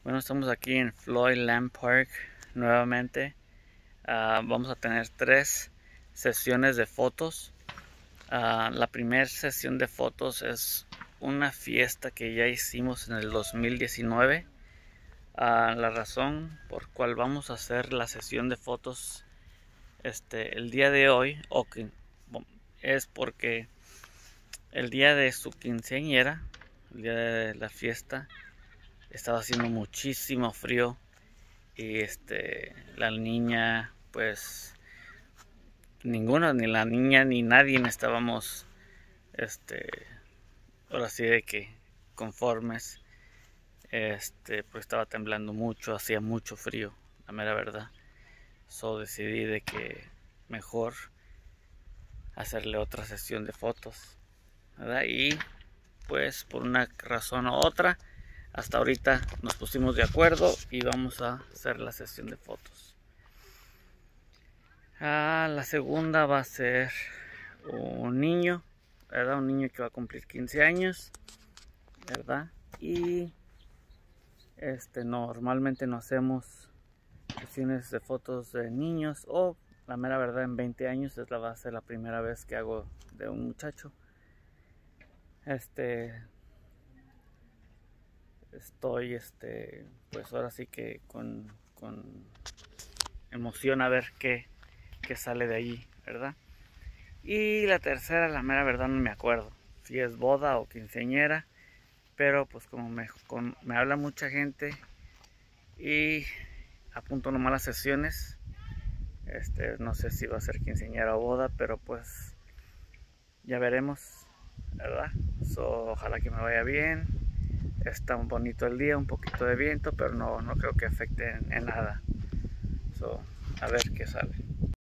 Bueno, estamos aquí en Floyd Land Park nuevamente. Vamos a tener 3 sesiones de fotos. La primera sesión de fotos es una fiesta que ya hicimos en el 2019. La razón por cual vamos a hacer la sesión de fotos el día de hoy es porque el día de su quinceañera, el día de la fiesta, estaba haciendo muchísimo frío y la niña, pues ninguna, ni la niña ni nadie estábamos ahora sí de que conformes. Pues estaba temblando mucho, hacía mucho frío, la mera verdad. Decidí de que mejor hacerle otra sesión de fotos, ¿verdad? Y pues por una razón u otra, hasta ahorita nos pusimos de acuerdo y vamos a hacer la sesión de fotos. La segunda va a ser un niño, ¿verdad? Un niño que va a cumplir 15 años, ¿verdad? Y normalmente no hacemos sesiones de fotos de niños, o la mera verdad en 20 años va a ser la primera vez que hago de un muchacho. Estoy pues ahora sí que con emoción a ver qué sale de allí, ¿verdad? Y la tercera, la mera verdad no me acuerdo si es boda o quinceañera, pero pues como me habla mucha gente y apunto nomás las sesiones, no sé si va a ser quinceañera o boda, pero pues ya veremos, ¿verdad? Ojalá que me vaya bien. Está un bonito el día, un poquito de viento, pero no creo que afecte en nada. A ver qué sale.